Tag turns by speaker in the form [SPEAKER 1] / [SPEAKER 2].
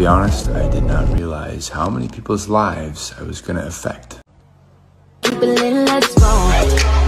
[SPEAKER 1] be honest, I did not realize how many people's lives I was gonna affect.
[SPEAKER 2] Let's roll.